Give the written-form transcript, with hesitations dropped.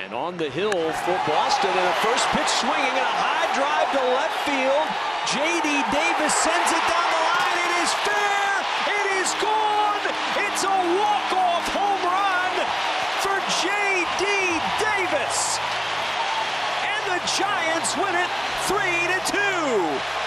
And on the hill for Boston, and a first pitch swinging and a high drive to left field. J.D. Davis sends it down the line. It is fair. It is gone. It's a walk-off home run for J.D. Davis. And the Giants win it 3-2.